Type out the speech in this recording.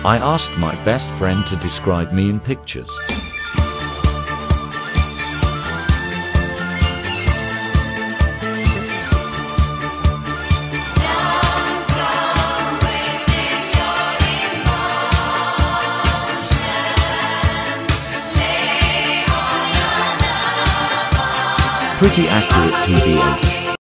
I asked my best friend to describe me in pictures. Pretty accurate TBH.